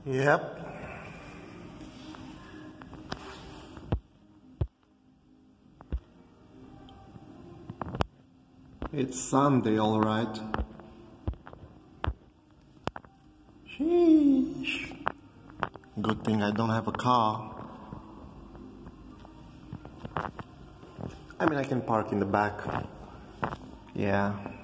Yep. It's Sunday, all right. Sheesh. Good thing I don't have a car. I mean, I can park in the back. Yeah.